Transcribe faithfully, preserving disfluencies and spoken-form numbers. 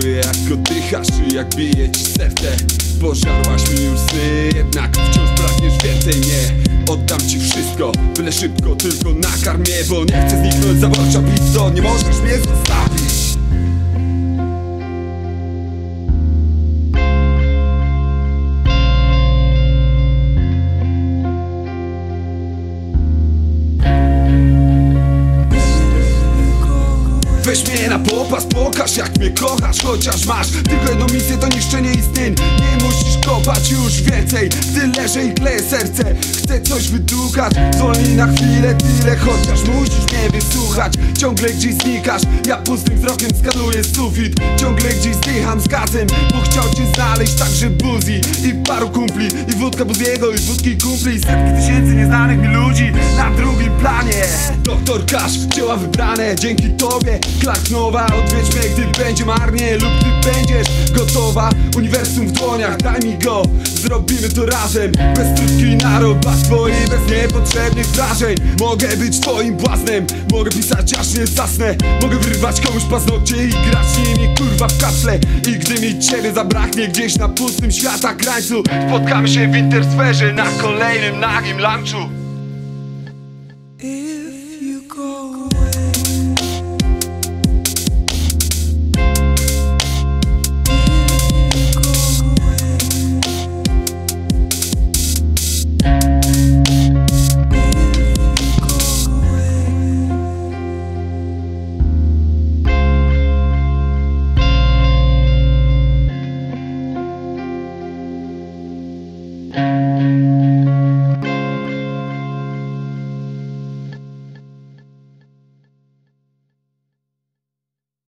Czuję jak oddychasz i jak bije ci serce. Pożarłaś mi już sny, jednak wciąż pragniesz więcej. Nie oddam ci wszystko, byle szybko tylko nakarm mnie, bo nie chcę zniknąć zaborcza pizzo. Nie możesz mnie zostawić. Weź mnie na popas, pokaż jak mnie kochasz. Chociaż masz tylko jedną misję, to niszczenie istnień. Nie musisz kopać już więcej, gdy leżę i kleję serce. Chcę coś wydukać, zwolnij na chwilę tyle. Chociaż musisz mnie wysłuchać. Ciągle gdzieś znikasz, ja pustym wzrokiem skanuję sufit. Ciągle gdzieś zdycham z gazem, bo chciał cię znaleźć także Buzi i paru kumpli, i wódka Buziego, i wódki kumpli, i setki tysięcy nieznanych mi ludzi na drugim planie. Doktor Kasz, dzieła wybrane dzięki tobie. Clark Nowa, odwiedź mnie, gdy będzie marnie lub gdy będziesz gotowa. Uniwersum w dłoniach, daj mi go, zrobimy to razem. Bez trutki i narobactwo i bez niepotrzebnych wrażeń. Mogę być twoim błaznem, mogę pisać aż nie zasnę. Mogę wyrwać komuś paznokcie i grać nimi kurwa w kapsle. I gdy mi ciebie zabraknie gdzieś na pustym świata krańcu, spotkamy się w intersferze na kolejnym nagim lunchu. If you go away.